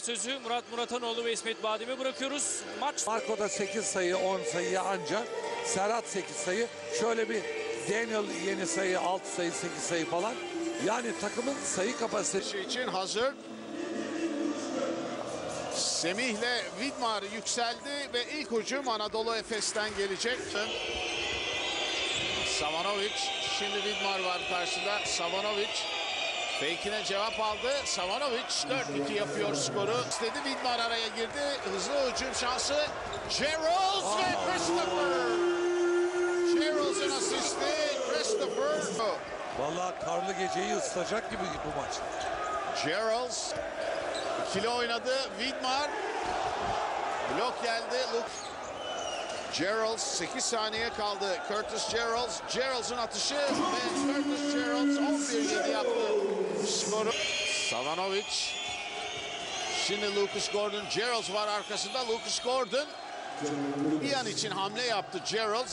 sözü Murat Muratanoğlu ve İsmet Badem'e bırakıyoruz. Maç. Marco'da 8 sayı, 10 sayı anca. Serhat 8 sayı. Şöyle bir Daniel yeni sayı, 6 sayı, 8 sayı falan. Yani takımın sayı kapasitesi için hazır. Semih'le Vidmar yükseldi ve ilk hücum Anadolu Efes'ten gelecek. Savanovic, şimdi Vidmar var karşıda. Savanovic fake'ine cevap aldı. Savanovic 4-2 yapıyor skoru. İstedi, Vidmar araya girdi. Hızlı hücum şansı. Gerald ve Christopher. Gerald'ın asisti Christopher. vallahi karlı geceyi ısıtacak gibi bu maç. Gerald ikili oynadı. Vidmar blok geldi. Gerald 8 saniye kaldı. Curtis Gerald. Gerald'ın atışı ve Curtis Gerald 11-7 yaptı skoru. Savanovic. Şimdi Lucas Gordon. Gerald var arkasında. Lucas Gordon bir an için hamle yaptı Gerald.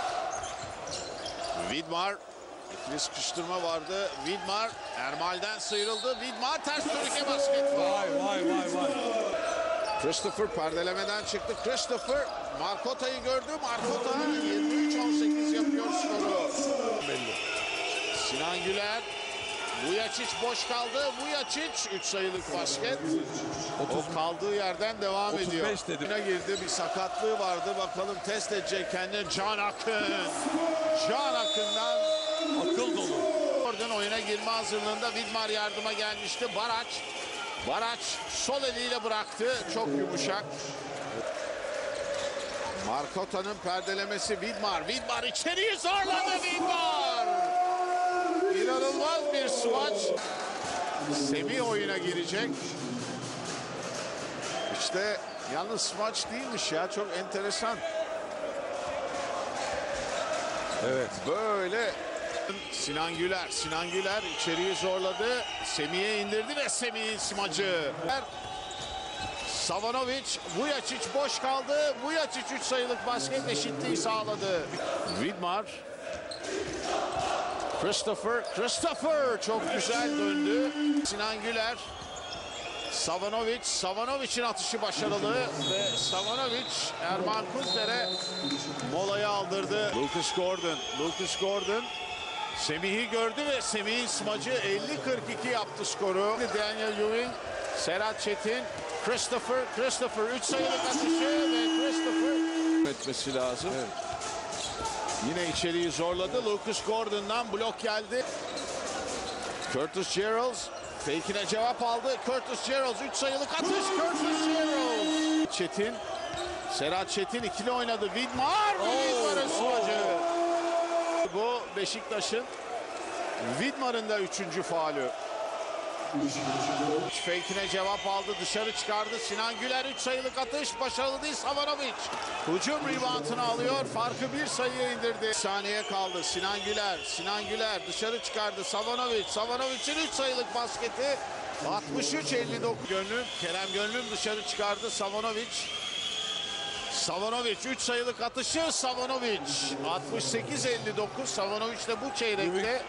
Vidmar. İkili sıkıştırma vardı. Vidmar Ermal'den sıyrıldı. Vidmar ters dönüşe basket. Vay. Christopher perdelemeden çıktı. Christopher Markota'yı gördü. Markota 23-18 yapıyor skoru. Belli. Sinan Güler. Vujačić boş kaldı. Vujačić 3 sayılık basket. O kaldığı yerden devam 35 ediyor. dedim. Oyuna girdi. Bir sakatlığı vardı. Bakalım test edecek kendini. Can Akın. Can Akın'dan Akıl dolu. Oradan oyuna girme hazırlığında Vidmar yardıma gelmişti. Baraç sol eliyle bıraktı. Çok yumuşak. Markota'nın perdelemesi Vidmar. Vidmar içeriği zorladı Vidmar. İnanılmaz bir smaç. Semih oyuna girecek. İşte yalnız smaç değilmiş ya. Çok enteresan. Evet. Böyle Sinan Güler içeriği zorladı. Semih'e indirdi ve Semih'in smacı. Savanovic, Vujačić boş kaldı. Vujačić 3 sayılık basket eşitliği sağladı. Vidmar. Christopher çok güzel döndü. Sinan Güler. Savanovic'in atışı başarılı ve Savanovic Erman Kunter'e molayı aldırdı. Lucas Gordon Semih'i gördü ve Semih'in smacı 50-42 yaptı skoru. Daniel Ewing, Serhat Çetin, Christopher 3 sayılık atışı ve Christopher etmesi lazım. Evet. Yine içeriği zorladı. Lucas Gordon'dan blok geldi. Curtis Gerald fake'ine cevap aldı. Curtis Gerald 3 sayılık atış. Curtis Gerald. Serhat Çetin ikili oynadı. Vidmar'ın smacı. Bu Beşiktaş'ın Vidmar'ın da 3. faulü. Fake'ine cevap aldı. Dışarı çıkardı. Sinan Güler 3 sayılık atış. Başarılı değil Savanovic. Hücum reboundını alıyor. Farkı 1 sayıya indirdi. 1 saniye kaldı. Sinan Güler dışarı çıkardı. Savanovic'in 3 sayılık basketi. 63-59. Kerem Gönlüm dışarı çıkardı. Savanovic 3 sayılık atışı. Savanovic 68-59. Savanovic de bu çeyrekte.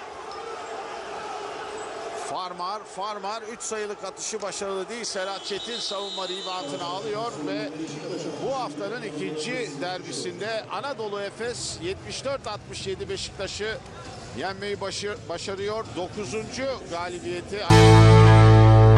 Farmar 3 sayılık atışı başarılı değil. Serhat Çetin savunma reboundını alıyor ve bu haftanın ikinci derbisinde Anadolu Efes 74-67 Beşiktaş'ı yenmeyi başarıyor. 9. galibiyeti.